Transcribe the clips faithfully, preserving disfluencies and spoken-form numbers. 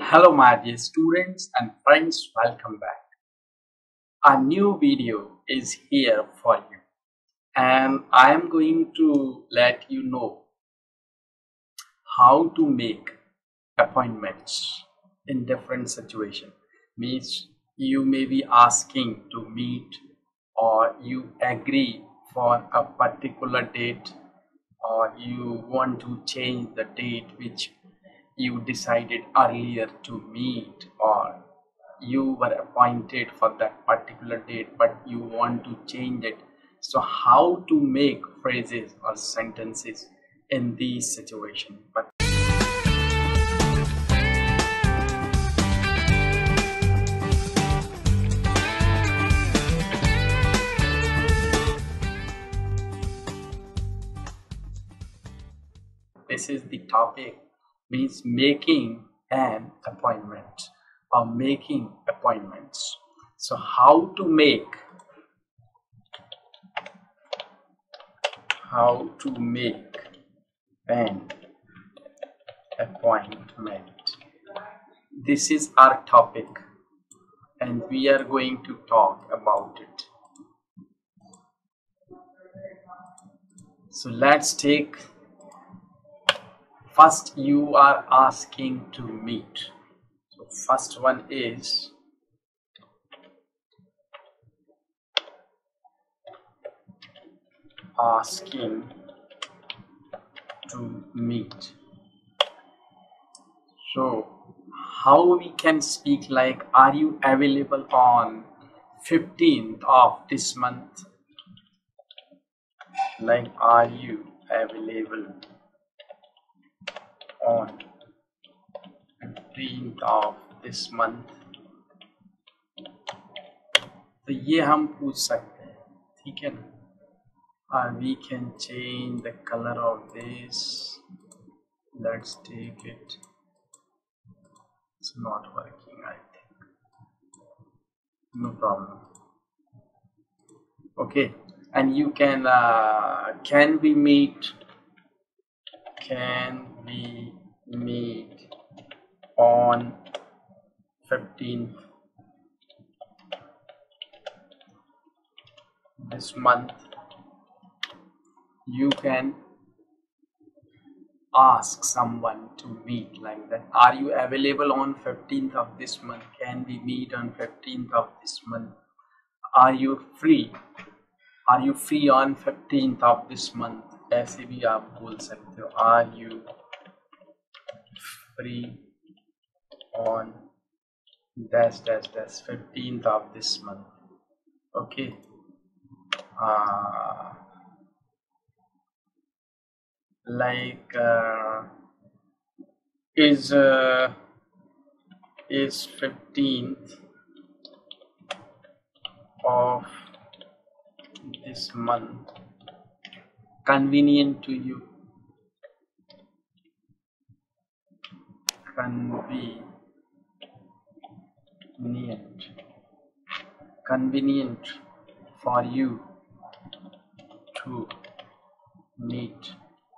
Hello my dear students and friends, welcome back. A new video is here for you and I am going to let you know how to make appointments in different situations. Means you may be asking to meet or you agree for a particular date or you want to change the date which you decided earlier to meet, or you were appointed for that particular date but you want to change it. So how to make phrases or sentences in these situations. But this is the topic, means making an appointment or making appointments. So how to make how to make an appointment. This is our topic and we are going to talk about it. So let's take first. You are asking to meet. So first one is asking to meet. So how we can speak like, are you available on fifteenth of this month? Like, are you available on fifteenth of this month? तो ये हम पूछ सकते हैं, ठीक है ना? Or we can change the color of this. Let's take it. It's not working, I think. No problem. Okay, and you can uh, can we meet? Can we meet on fifteenth this month? You can ask someone to meet like that. Are you available on fifteenth of this month? Can we meet on fifteenth of this month? Are you free? Are you free on fifteenth of this month? ऐसे भी आप बोल सकते हो, are you free on dash dash dash fifteenth of this month? Okay. Uh, like uh, is uh, is fifteenth of this month convenient to you? Convenient. Convenient for you to meet.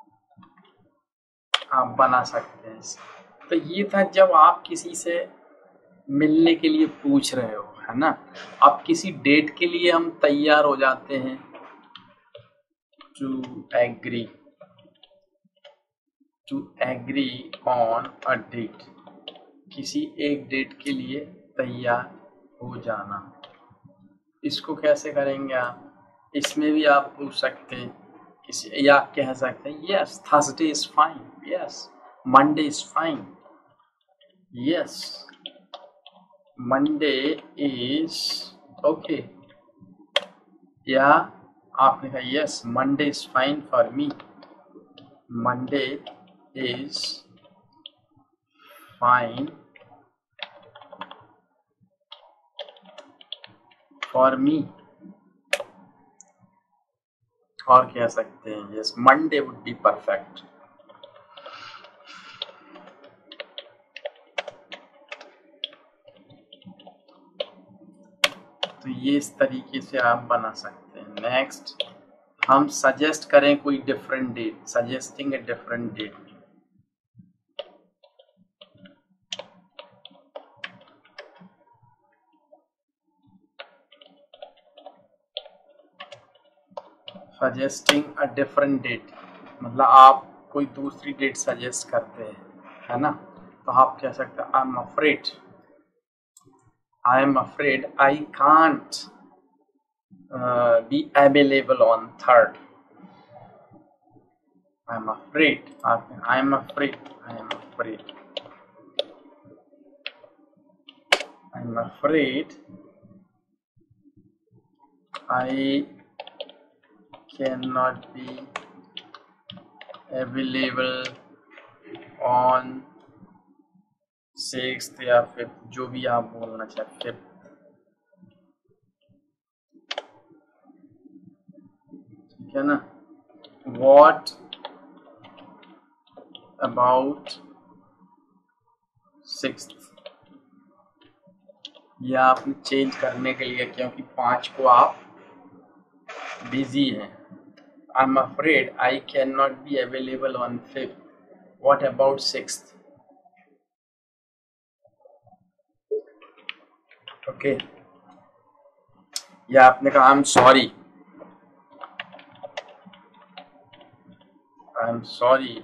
आप बना सकते हैं। तो ये था जब आप किसी से मिलने के लिए पूछ रहे हो, है ना? आप किसी डेट के लिए हम तैयार हो जाते हैं, to agree to agree on a date. किसी एक डेट के लिए तैयार हो जाना। इसको कैसे करेंगे आप? इसमें भी आप पूछ सकते हैं किसी, या आप कह सकते हैं yes Thursday is fine, yes Monday is fine, yes Monday is okay, या आपने कहा yes Monday is fine for me, Monday is fine for me, और कह सकते हैं yes Monday would be perfect. तो ये इस तरीके से आप बना सकते हैं। नेक्स्ट हम सजेस्ट करें कोई different date, suggesting a different date. Suggesting a different date, मतलब आप कोई दूसरी डेट सजेस्ट करते हैं, है ना, तो आप कह सकते हैं I am afraid, I am afraid I can't be available on third. I am afraid, I am afraid, I am afraid, I am afraid I cannot be available on sixth या fifth, जो भी आप बोलना चाहे, fifth, ठीक है ना। What about sixth, ये आपने चेंज करने के लिए, क्योंकि पाँच को आप बिजी हैं। I'm afraid I cannot be available on fifth. What about sixth? Okay. या आपने कहा I'm sorry. I'm sorry.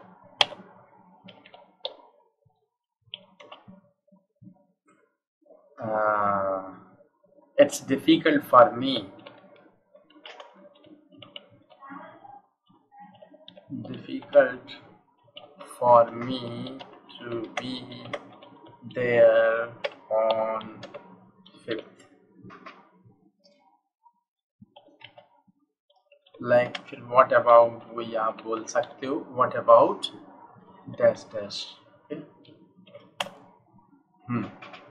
Uh, it's difficult for me. Difficult for me to be there on fifth. Like फिर what about, वही आप बोल सकते हो what about dash dash. Okay? हम्म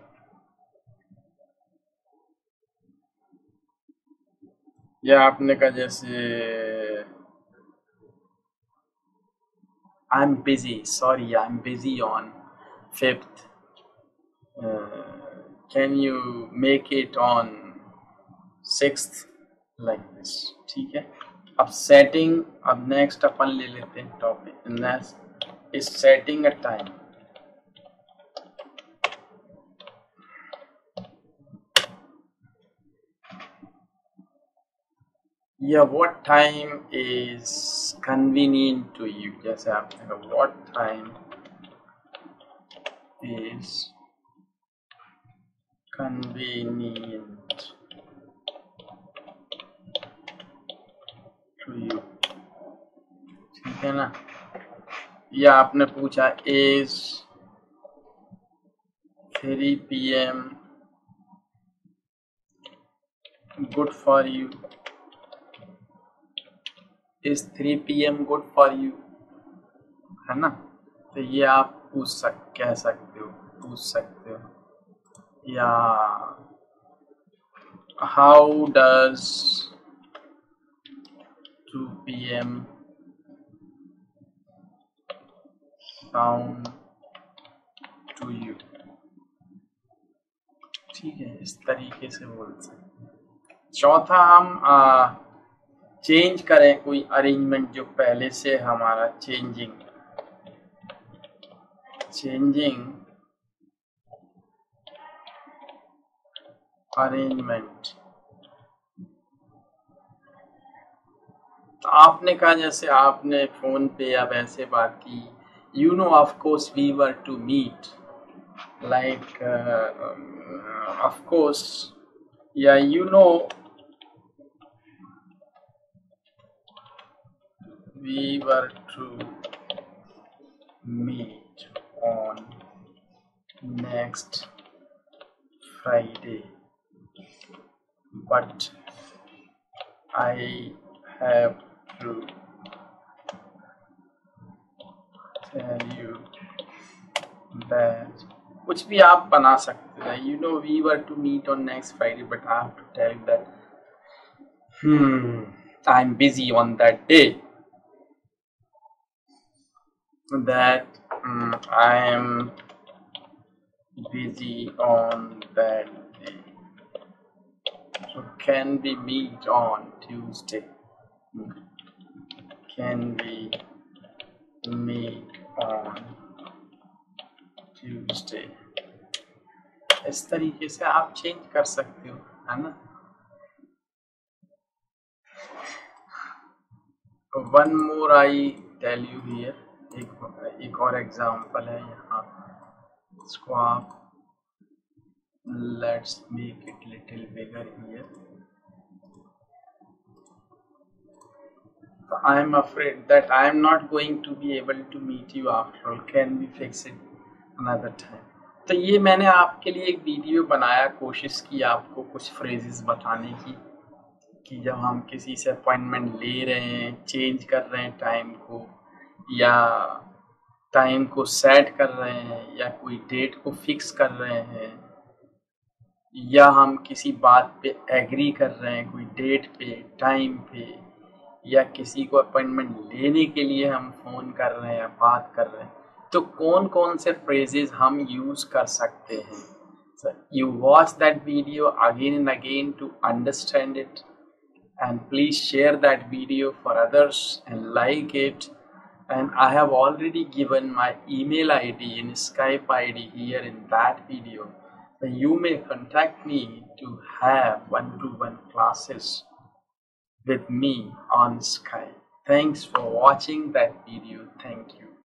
या आपने कहा जैसे I'm busy, sorry, I'm busy on fifth. Uh, can you make it on sixth? Like this, ठीक है। अब सेटिंग, अब नेक्स्ट अपन ले लेते हैं topic, next is setting a time. या what time is convenient to you, जैसे आपने कहा what time is convenient to you, ठीक है ना। या आपने पूछा is three P M good for you, is three P M good for you, है ना। तो ये आप पूछ सक कह सकते हो, पूछ सकते हो। या how does two P M sound to you, ठीक है, इस तरीके से बोल सकते। चौथा, हम आ, चेंज करें कोई अरेंजमेंट जो पहले से हमारा चेंजिंग चेंजिंग अरेंजमेंट। तो आपने कहा जैसे आपने फोन पे या वैसे बात की, you know of course we were to meet, like of course, या you know we were to meet on next Friday, but I have to tell you that, कुछ भी आप बना सकते हैं। You know we were to meet on next Friday, but I have to tell you that hmm I'm busy on that day, that um, I am busy on that day, so can we meet on Tuesday, can we meet on Tuesday, इस तरीके से आप change कर सकते हो, है ना। One more I tell you here, एक एक और एग्जांपल है यहाँ, इसको आप let's make it little bigger here. I am afraid that I am not going to be able to meet you after all. Can we fix it another time? तो ये मैंने आपके लिए एक वीडियो बनाया, कोशिश की आपको कुछ फ्रेजेस बताने की कि जब हम किसी से अपॉइंटमेंट ले रहे हैं, चेंज कर रहे हैं टाइम को, या टाइम को सेट कर रहे हैं, या कोई डेट को फिक्स कर रहे हैं, या हम किसी बात पे एग्री कर रहे हैं कोई डेट पे, टाइम पे, या किसी को अपॉइंटमेंट लेने के लिए हम फोन कर रहे हैं या बात कर रहे हैं, तो कौन कौन से फ्रेजेस हम यूज कर सकते हैं. So you watch that video again and again to understand it, and please share that video for others and like it. And I have already given my email I D and Skype I D here in that video. So you may contact me to have one-to-one classes with me on Skype. Thanks for watching that video. Thank you.